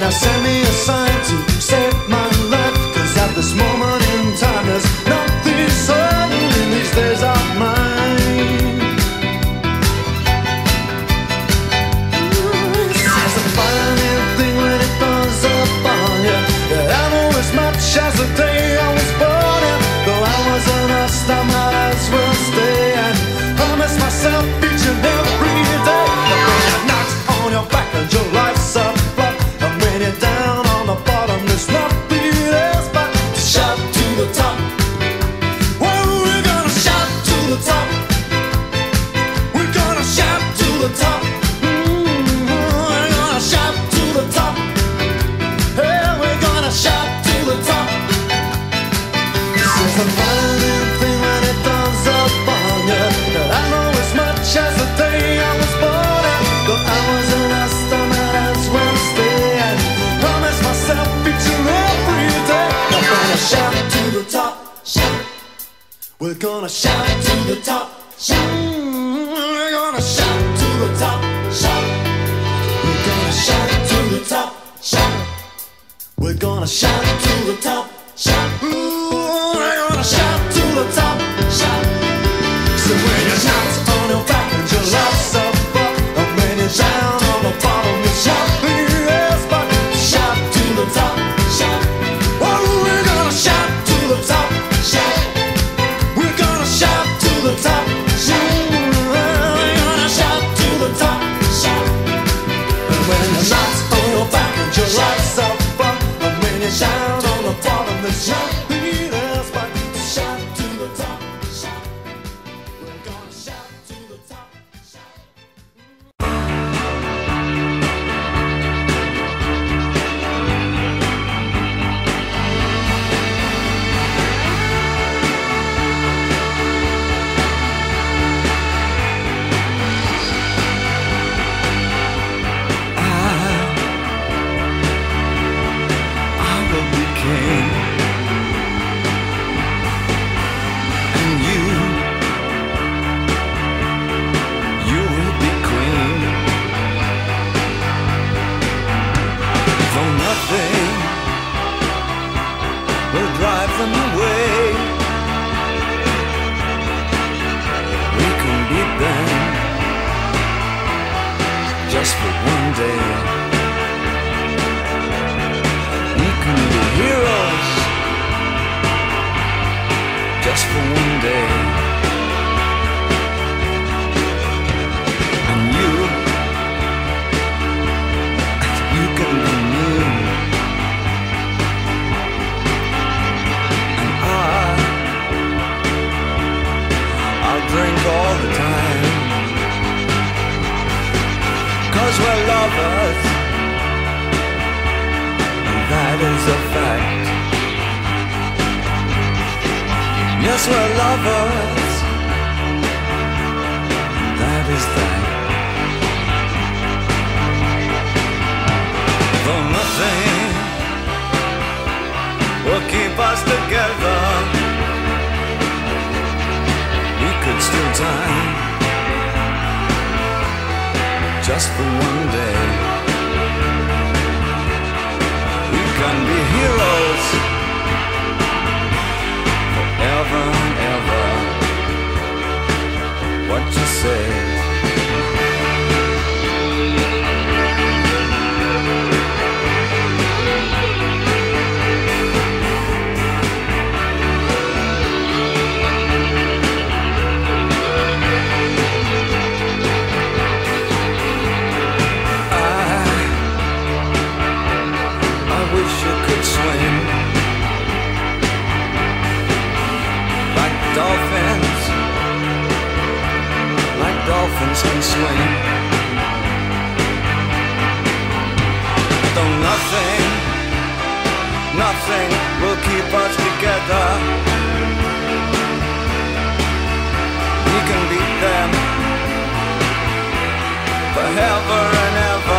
Now send me a sign to save my life, 'cause at this moment in time there's nothing certain in these days of mine. It's a funny thing when it does upon you. I know as much as the day I was born in. Though I wasn't lost, I might as well stay and promise myself each and every day that when you're knocked on your back and your life's up, and when you're down on the bottom, there's nothing else but to shout to the top. Well, we're gonna shout to the top. We're gonna shout to the top. We're gonna shout to the top. Hey, we're gonna shout to the top. It's a funny thing when it does upon you. I know as much as the day I was born in. Though I wasn't lost, I might as well stay and promise myself each and every day. I'm gonna shout to the top, shout. We're gonna shout to the top, shout. We're gonna shout to the top, shout. We're gonna shout to the top, shout. We're gonna shout to the top, shout. We're gonna shout to the top, shout. So when you're knocked on your back and your life's up, and when you're down on the bottom, you shout the yes, but shout to the top, shout. Oh, we're gonna shout to the top, shout. We're gonna shout to the top, shout. We're gonna shout to the top, shout. And when you're knocked on your back and your life's up, and when you're down on the bottom, you shout the yes, but shout to the top, shout. We're gonna shout to the top, shout. I will be king, and you will be queen. Though nothing will drive them away, we can beat them just for one day. We can be heroes just for one day. And you can be me. And I'll drink all the time, 'cause we're lovers. That is a fact. Yes, we're lovers. That is that. Though nothing will keep us together, we could steal time just for one day. We can be heroes forever and ever. What you say? I wish you could swim like dolphins can swim. Though nothing will keep us together, we can beat them forever and ever.